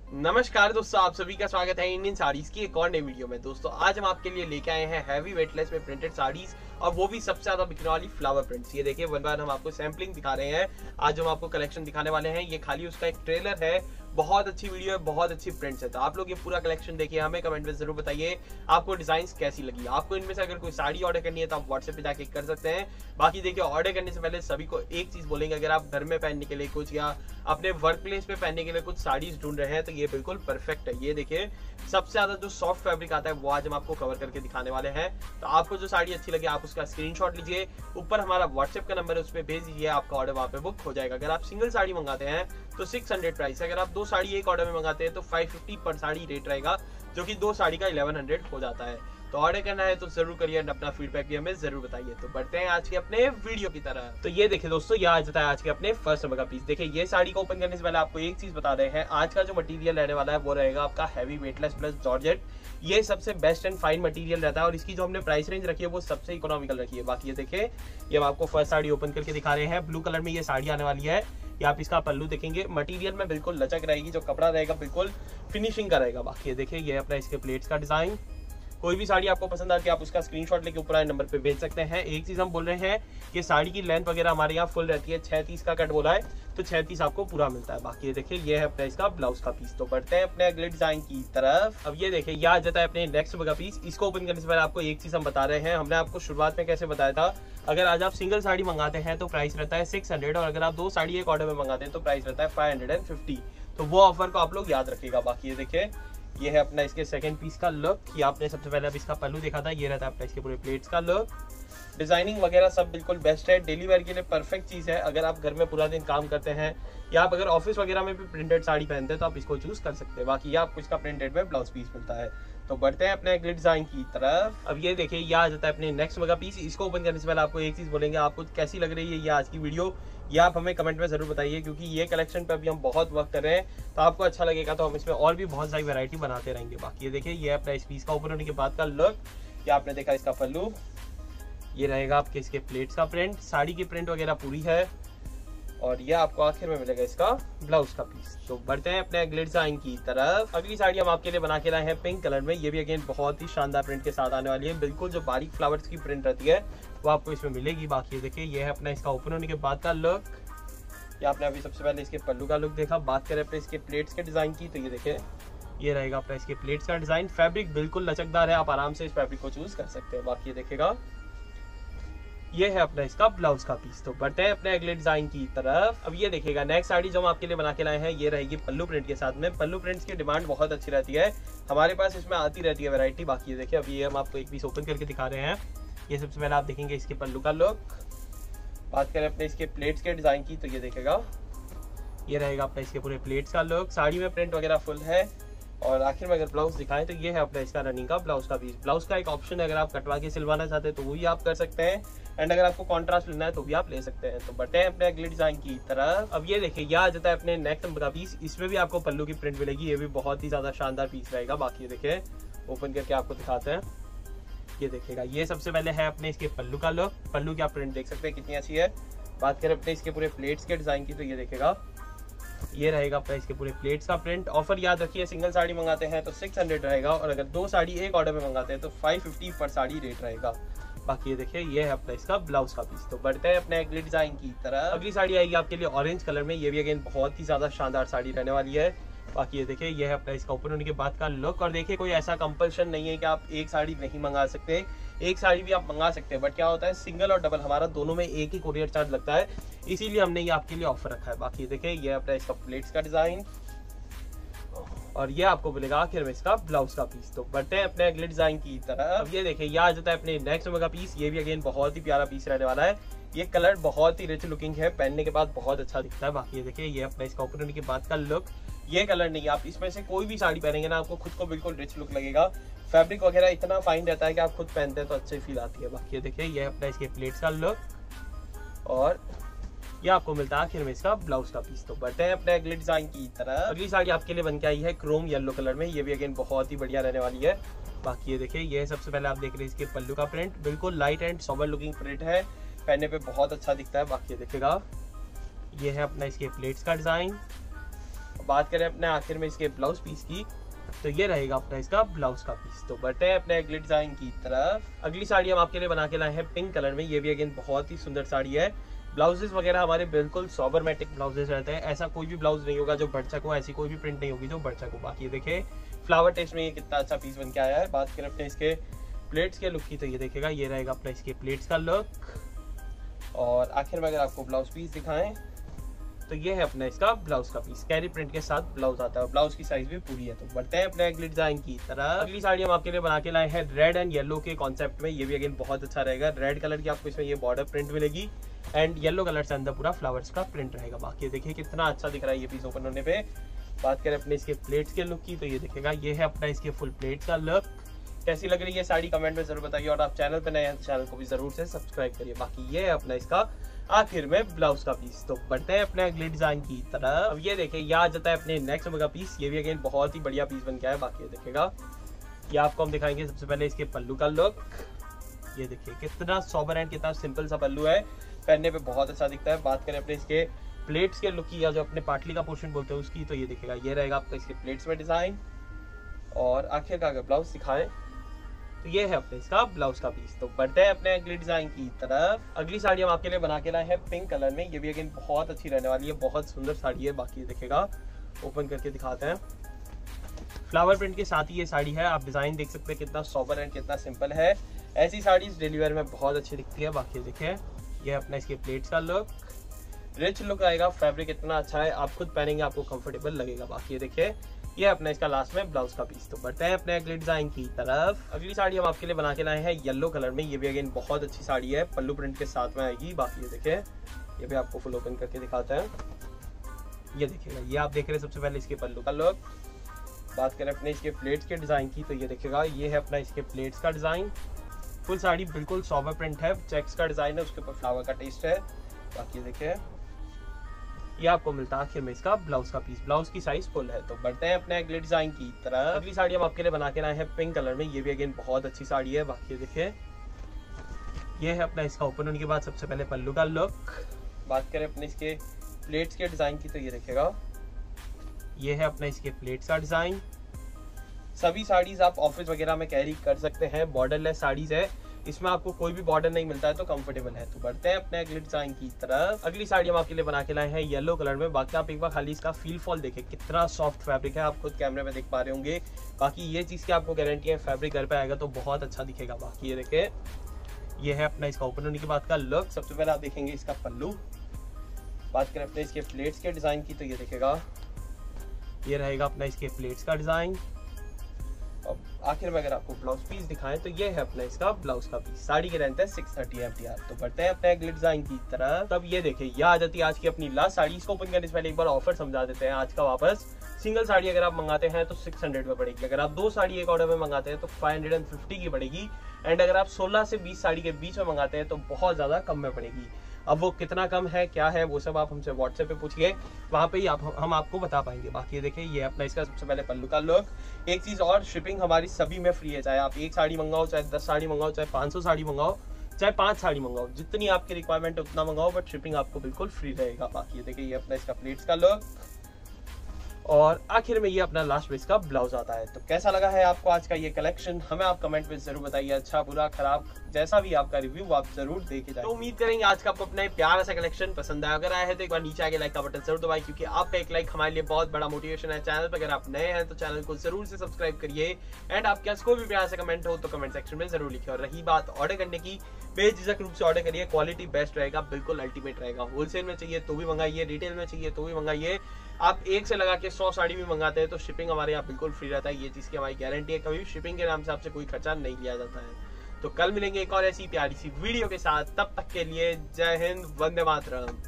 नमस्कार दोस्तों, आप सभी का स्वागत है इंडियन साड़ीज की एक और नई वीडियो में। दोस्तों आज हम आपके लिए लेके आए हैं हैवी वेटलेस में प्रिंटेड साड़ीज, और वो भी सबसे ज्यादा बिकने वाली फ्लावर प्रिंट्स। ये देखिए वन बार हम आपको सैम्पलिंग दिखा रहे हैं। आज हम आपको कलेक्शन दिखाने वाले हैं। ये खाली उसका एक ट्रेलर है। बहुत अच्छी वीडियो है, बहुत अच्छी प्रिंट्स है। तो आप लोग ये पूरा कलेक्शन देखिए, हमें कमेंट में जरूर बताइए आपको डिजाइन कैसी लगी। आपको इनमें से अगर कोई साड़ी ऑर्डर करनी है तो आप व्हाट्सएप पे जाके कर सकते हैं। बाकी देखिए, ऑर्डर करने से पहले सभी को एक चीज बोलेंगे, अगर आप घर में पहनने के लिए कुछ या अपने वर्क प्लेस पे पहनने के लिए कुछ साड़ीज ढूंढ रहे हैं तो ये बिल्कुल परफेक्ट है। ये देखिए, सबसे ज्यादा जो सॉफ्ट फैब्रिक आता है वो आज हम आपको कवर करके दिखाने वाले हैं। तो आपको जो साड़ी अच्छी लगे आप उसका स्क्रीनशॉट लीजिए, ऊपर हमारा व्हाट्सएप का नंबर है उस पर भेज दीजिए, आपका ऑर्डर वहां पे बुक हो जाएगा। अगर आप सिंगल साड़ी मंगाते हैं तो 600 प्राइस, अगर आप दो साड़ी एक ऑर्डर में मंगाते हैं तो 550 पर साड़ी रेट रहेगा, जो कि दो साड़ी का 1100 हो जाता है। तो ऑर्डर करना है तो जरूर करिए, अपना फीडबैक भी हमें जरूर बताइए। तो बढ़ते हैं आज के अपने वीडियो की तरह। तो ये देखिए दोस्तों, ये आ जाता है आज के अपने फर्स्ट नंबर का पीस। देखिए, ये साड़ी को ओपन करने से पहले आपको एक चीज बता रहे हैं, आज का जो मटेरियल रहने वाला है वो रहेगा आपका हैवी वेटलेस प्लस जॉर्जेट। ये सबसे बेस्ट एंड फाइन मटेरियल रहता है, और इसकी जो हमने प्राइस रेंज रखी है वो सबसे इकोनॉमिकल रखी है। बाकी ये देखिए, ये हम आपको फर्स्ट साड़ी ओपन करके दिखा रहे हैं। ब्लू कलर में ये साड़ी आने वाली है। ये आप इसका पल्लू देखेंगे, मटेरियल में बिल्कुल लचक रहेगी, जो कपड़ा रहेगा बिल्कुल फिनिशिंग का रहेगा। बाकी ये देखिए, ये अपना इसके प्लेट्स का डिजाइन। कोई भी साड़ी आपको पसंद आती है आप उसका स्क्रीनशॉट लेके ऊपर आए नंबर पे भेज सकते हैं। एक चीज हम बोल रहे हैं कि साड़ी की लेंथ वगैरह हमारे यहाँ फुल रहती है। 630 का कट बोला है तो 630 आपको पूरा मिलता है। बाकी ये देखिए, ये है अपना इसका ब्लाउज का पीस। तो बढ़ते हैं अपने अगले डिजाइन की तरफ। अब ये देखिए, ये आ जाता है अपने नेक्स्ट का पीस। इसको ओपन करने से पहले आपको एक चीज हम बता रहे हैं, हमने आपको शुरुआत में कैसे बताया था, अगर आज आप सिंगल साड़ी मंगाते हैं तो प्राइस रहता है 600, और अगर आप दो साड़ी एक ऑर्डर में मंगाते हैं तो प्राइस रहता है 550। तो वो ऑफर को आप लोग याद रखिएगा। बाकी ये देखिए, ये है अपना इसके सेकंड पीस का लुक। कि आपने सबसे पहले अब इसका पल्लू देखा था, ये रहता है अपना इसके पूरे प्लेट्स का लुक। डिजाइनिंग वगैरह सब बिल्कुल बेस्ट है, डेली वेयर के लिए परफेक्ट चीज है। अगर आप घर में पूरा दिन काम करते हैं या आप अगर ऑफिस वगैरह में भी प्रिंटेड साड़ी पहनते हैं तो आप इसको चूज कर सकते हैं। बाकी आपको इसका प्रिंटेड में ब्लाउज पीस मिलता है। तो बढ़ते हैं अपने अगले डिजाइन की तरफ। अब ये देखिए, ये आ जाता है अपने नेक्स्ट मेगा पीस। इसको ओपन करने से पहले आपको एक चीज बोलेंगे, आपको कैसी लग रही है ये आज की वीडियो, ये आप हमें कमेंट में जरूर बताइए, क्योंकि ये कलेक्शन पे अभी हम बहुत वर्क कर रहे हैं। तो आपको अच्छा लगेगा तो हम इसमें और भी बहुत सारी वैरायटी बनाते रहेंगे। बाकी ये देखिए, ये अपना इस पीस का ओपन होने के बाद का लुक। ये आपने देखा इसका पल्लू, ये रहेगा आपके इसके प्लेट्स का प्रिंट, साड़ी की प्रिंट वगैरह पूरी है, और ये आपको आखिर में मिलेगा इसका ब्लाउज का पीस। तो बढ़ते हैं अपने अगले डिजाइन की तरफ। अगली साड़ी हम आपके लिए बना के लाए हैं पिंक कलर में। ये भी अगेन बहुत ही शानदार प्रिंट के साथ आने वाली है। बिल्कुल जो बारीक फ्लावर्स की प्रिंट रहती है वो आपको इसमें मिलेगी। बाकी ये देखिए, ये है अपना इसका ओपन होने के बाद का लुक। ये आपने अभी सबसे पहले इसके पल्लू का लुक देखा। बात करें अपने इसके प्लेट्स के डिजाइन की, तो ये देखिए, ये रहेगा अपना इसके प्लेट्स का डिजाइन। फैब्रिक बिल्कुल लचकदार है, आप आराम से इस फैब्रिक को चूज कर सकते हैं। बाकी ये देखिएगा, ये है अपना इसका ब्लाउज का पीस। तो बढ़ते हैं अपने अगले डिजाइन की तरफ। अब ये देखिएगा, नेक्स्ट साड़ी जो हम आपके लिए बना के लाए हैं ये रहेगी पल्लू प्रिंट के साथ में। पल्लू प्रिंट्स की डिमांड बहुत अच्छी रहती है, हमारे पास इसमें आती रहती है वैरायटी। बाकी ये देखिए, अभी ये हम आपको एक पीस ओपन करके दिखा रहे हैं। ये सबसे पहले आप देखेंगे इसके पल्लू का लुक। बात करें अपने इसके प्लेट्स के डिजाइन की, तो ये देखेगा, ये रहेगा अपना इसके पूरे प्लेट्स का लुक। साड़ी में प्रिंट वगैरह फुल है, और आखिर में अगर ब्लाउज दिखाएं तो ये है अपना इसका रनिंग का ब्लाउज का पीस। ब्लाउज का एक ऑप्शन है, अगर आप कटवा के सिलवाना चाहते हैं तो वो भी आप कर सकते हैं, एंड अगर आपको कॉन्ट्रास्ट लेना है तो भी आप ले सकते हैं। तो बढ़ते हैं अपने अगले डिजाइन की तरफ। अब ये देखिए, यह आ जाता है अपने नेक्स्ट नंबर का पीस। इसमें भी आपको पल्लू की प्रिंट मिलेगी, ये भी बहुत ही ज्यादा शानदार पीस रहेगा। बाकी ये देखिए, ओपन करके आपको दिखाते हैं। ये देखिएगा, ये सबसे पहले है अपने इसके पल्लू का लुक। पल्लू की आप प्रिंट देख सकते हैं कितनी अच्छी है। बात करें अपने इसके पूरे प्लेट्स के डिजाइन की, तो ये देखेगा, ये रहेगा अपना इसके पूरे प्लेट्स का प्रिंट। ऑफर याद रखिए, सिंगल साड़ी मंगाते हैं तो 600 रहेगा, और अगर दो साड़ी एक ऑर्डर में मंगाते हैं तो 550 पर साड़ी रेट रहेगा। बाकी ये देखिए, ये है अपना इसका ब्लाउज का पीस। तो बढ़ते हैं अपने अगले डिजाइन की तरफ। अगली साड़ी आएगी आपके लिए ऑरेंज कलर में। ये भी अगेन बहुत ही ज्यादा शानदार साड़ी रहने वाली है। बाकी ये देखिए, ये है अपना इसका ओपन होने के बाद का लुक। और देखिए, कोई ऐसा कंपल्शन नहीं है कि आप एक साड़ी नहीं मंगा सकते, एक साड़ी भी आप मंगा सकते हैं। बट क्या होता है, सिंगल और डबल हमारा दोनों में एक ही कोरियर चार्ज लगता है, इसीलिए हमने ये आपके लिए ऑफर रखा है। बाकी देखिए, ये अपना इसका प्लेट्स का डिजाइन, और ये आपको मिलेगा आखिर में इसका ब्लाउज का पीस। तो बढ़ते हैं अपने अगले डिजाइन की तरफ। अब ये देखिए, ये आ जाता है अपने नेक्स्ट नंबर का पीस। ये भी अगेन बहुत ही प्यारा पीस रहने वाला है। ये कलर बहुत ही रिच लुकिंग है, पहनने के बाद बहुत अच्छा दिखता है। बाकी ये देखिए, ये अपना इसका ओपन होने के बाद का लुक। ये कलर नहीं, आप इसमें से कोई भी साड़ी पहनेंगे ना, आपको खुद को बिल्कुल रिच लुक लगेगा। फैब्रिक वगैरह इतना फाइन रहता है कि आप खुद पहनते हैं तो अच्छी फील आती है। बाकी ये देखिए, ये अपना इसके प्लेट्स का लुक, और ये आपको मिलता है आखिर में इसका ब्लाउज का पीस। तो बढ़ते हैं अपने अगले डिजाइन की तरफ। अगली साड़ी आपके लिए बन के आई है क्रोम येलो कलर में। ये भी अगेन बहुत ही बढ़िया रहने वाली है। बाकी ये देखिए, ये सबसे पहले आप देख रहे हैं इसके पल्लू का प्रिंट, बिल्कुल light and sober looking print है, पहनने पे बहुत अच्छा दिखता है। बाकी ये देखिएगा, ये है अपना इसके प्लेट्स का डिजाइन। बात करें अपने आखिर में इसके ब्लाउज पीस की, तो ये रहेगा अपना इसका ब्लाउज का पीस। तो बढ़ते हैं अपने अगले डिजाइन की तरफ। अगली साड़ी हम आपके लिए बना के लाए हैं पिंक कलर में। ये भी अगेन बहुत ही सुंदर साड़ी है। ब्लाउजेस वगैरह हमारे बिल्कुल सॉबरमेटिक ब्लाउजेस रहते हैं। ऐसा कोई भी ब्लाउज नहीं होगा जो बढ़चक हो, ऐसी कोई भी प्रिंट नहीं होगी जो बढ़चक हो। बाकी ये देखे फ्लावर टेस्ट में ये कितना अच्छा पीस बन के आया है। बात करें अपने इसके प्लेट्स के लुक की, तो ये देखेगा ये रहेगा अपना इसके प्लेट्स का लुक। और आखिर में अगर आपको ब्लाउज पीस दिखाएं तो ये है अपना इसका ब्लाउज का पीस। कैरी प्रिंट के साथ ब्लाउज आता है, ब्लाउज की साइज भी पूरी है। तो बढ़ते हैं अपने अगले डिजाइन की तरफ। अगली साड़ी हम आपके लिए बना के लाए हैं रेड एंड येलो के कॉन्सेप्ट में। ये भी अगेन बहुत अच्छा रहेगा। रेड कलर की आपको इसमें ये बॉर्डर प्रिंट मिलेगी एंड येलो कलर से अंदर पूरा फ्लावर्स का प्रिंट रहेगा। बाकी देखिए कितना अच्छा दिख रहा है ये पीस ओपन होने पे। बात करें अपने इसके प्लेट्स के लुक की, तो ये दिखेगा ये है अपना इसके फुल प्लेट्स का लुक। कैसी लग रही है साड़ी कमेंट में जरूर बताइए, और आप चैनल पे नए हैं तो चैनल को भी जरूर से सब्सक्राइब करिए। बाकी ये है अपना इसका आखिर में ब्लाउज का पीस। तो बढ़ते हैं अपने अगले डिजाइन की तरफ। अब ये देखिए ये आ जाता है अपने नेक्स्ट का पीस। ये भी अगेन बहुत ही बढ़िया पीस बन के आया। बाकी ये देखेगा ये आपको हम दिखाएंगे सबसे पहले इसके पल्लू का लुक। ये देखिए कितना सोबर एंड कितना सिंपल सा पल्लू है, पहनने पे बहुत अच्छा दिखता है। बात करें अपने इसके प्लेट्स के लुक की, या जो अपने पाटली का पोर्शन बोलते हैं उसकी, तो ये दिखेगा ये रहेगा आपका इसके प्लेट्स में डिजाइन। और आखिर का अगर ब्लाउज दिखाएं तो ये है अपने इसका ब्लाउज का पीस। तो बढ़ते हैं अपने अगले डिजाइन की तरफ। अगली साड़ी हम आपके लिए बना के लाए हैं पिंक कलर में। ये भी अगेन बहुत अच्छी रहने वाली है, बहुत सुंदर साड़ी है। बाकी देखेगा ओपन करके दिखाते हैं। फ्लावर प्रिंट के साथ ही ये साड़ी है। आप डिजाइन देख सकते हैं कितना सोबर एंड कितना सिंपल है। ऐसी साड़ीज डेली वेयर में बहुत अच्छी दिखती है। बाकी देखिए ये अपना इसके प्लेट्स का लुक, रिच लुक आएगा। फैब्रिक इतना अच्छा है, आप खुद पहनेंगे आपको कंफर्टेबल लगेगा। बाकी देखिए ये अपना इसका लास्ट में ब्लाउज का पीस। तो बढ़ते हैं अपने अगले डिजाइन की तरफ। अगली साड़ी हम आपके लिए बना के लाए हैं येलो कलर में। ये भी अगेन बहुत अच्छी साड़ी है, पल्लू प्रिंट के साथ में आएगी। बाकी ये देखिए ये भी आपको फुल ओपन करके दिखाते हैं। ये देखिएगा ये आप देख रहे हैं सबसे पहले इसके पल्लू का लुक। बात करें अपने इसके प्लेट्स के डिजाइन की, तो ये देखिएगा ये है अपना इसके प्लेट्स का डिजाइन। फुल साड़ी बिल्कुल सोबर प्रिंट है, चेक्स का डिजाइन है, उसके ऊपर फ्लावर का टेस्ट है। बाकी देखिए ये आपको मिलता है आखिर में इसका ब्लाउज का पीस। ब्लाउज की साइज फुल है। तो बढ़ते हैं अपने अगले डिजाइन की तरफ। अगली साड़ी हम आपके लिए बना के लाए हैं पिंक कलर में। ये भी अगेन बहुत अच्छी साड़ी है। बाकी देखिए ये है अपना इसका ओपन होने के बाद सबसे पहले पल्लू का लुक। बात करें अपने इसके प्लेट्स के डिजाइन की, तो ये देखिएगा ये है अपना इसके प्लेट्स का डिजाइन। सभी साड़ीज आप ऑफिस वगैरह में कैरी कर सकते हैं। बॉर्डरलेस साड़ीज है, इसमें आपको कोई भी बॉर्डर नहीं मिलता है, तो कंफर्टेबल है। तो बढ़ते हैं अपने अगले डिजाइन की तरफ। अगली साड़ी हम आपके लिए बना के लाए हैं येलो कलर में। बाकी आप एक बार खाली इसका फील फॉल देखें, कितना सॉफ्ट फैब्रिक है, आप खुद कैमरे में देख पा रहे होंगे। बाकी ये चीज की आपको गारंटी है, फैब्रिक घर पे आएगा तो बहुत अच्छा दिखेगा। बाकी ये देखे ये है अपना इसका ओपन होने के बाद का लुक। सबसे पहले आप देखेंगे इसका पल्लू। बात करें अपने इसके प्लेट्स के डिजाइन की, तो ये देखेगा ये रहेगा अपना इसके प्लेट्स का डिजाइन। अब आखिर में अगर आपको ब्लाउज पीस दिखाएं तो ये है अपना इसका ब्लाउज का पीस। साड़ी के रेंट है 630 MTR। तो बढ़ते हैं अपने अगले डिजाइन की तरफ। तब ये देखिए ये आ जाती है आज की अपनी लास्ट साड़ी। इसको ओपन करने से पहले एक बार ऑफर समझा देते हैं आज का वापस। सिंगल साड़ी अगर आप मंगाते हैं तो 600 में पड़ेगी। अगर आप 2 साड़ी एक ऑर्डर में मंगाते हैं तो 550 की पड़ेगी। एंड अगर आप 16 से 20 साड़ी के बीच में मंगाते हैं तो बहुत ज्यादा कम में पड़ेगी। अब वो कितना कम है क्या है वो सब आप हमसे व्हाट्सएप पे पूछिए, वहाँ पे ही हम आपको बता पाएंगे। बाकी ये देखिए ये अपना इसका सबसे पहले पल्लू का लुक। एक चीज़ और, शिपिंग हमारी सभी में फ्री है। चाहे आप 1 साड़ी मंगाओ, चाहे 10 साड़ी मंगाओ, चाहे 500 साड़ी मंगाओ, चाहे 5 साड़ी मंगाओ, जितनी आपकी रिक्वायरमेंट है उतना मंगाओ, बट शिपिंग आपको बिल्कुल फ्री रहेगा। बाकी ये देखिए ये अपना इसका प्लेट्स का लुक, और आखिर में ये अपना लास्ट में इसका ब्लाउज आता है। तो कैसा लगा है आपको आज का ये कलेक्शन, हमें आप कमेंट में जरूर बताइए। अच्छा बुरा खराब जैसा भी आपका रिव्यू आप जरूर देखे जाए। तो उम्मीद करेंगे आज का आपको अपना प्यारा सा कलेक्शन पसंद आया। अगर आया है तो एक बार नीचे आके लाइक का बटन जरूर दबाएं, क्योंकि आपका एक लाइक हमारे लिए बहुत बड़ा मोटिवेशन है। चैनल पर अगर आप नए हैं तो चैनल को जरूर से सब्सक्राइब करिए। एंड आपके पास कोई भी प्यारा सा कमेंट हो तो कमेंट सेक्शन में जरूर लिखिए। और रही बात ऑर्डर करने की, बेझिझक रूप से ऑर्डर करिए। क्वालिटी बेस्ट रहेगा, बिल्कुल अल्टीमेट रहेगा। होलसेल में चाहिए तो भी मंगाइए, रिटेल में चाहिए तो भी मंगाइए। आप 1 से लगा के 100 साड़ी भी मंगाते हैं तो शिपिंग हमारे यहाँ बिल्कुल फ्री रहता है। ये चीज़ की हमारी गारंटी है। कभी भी शिपिंग के नाम से आपसे कोई खर्चा नहीं लिया जाता है। तो कल मिलेंगे एक और ऐसी प्यारी सी वीडियो के साथ। तब तक के लिए जय हिंद, वंदे मातरम।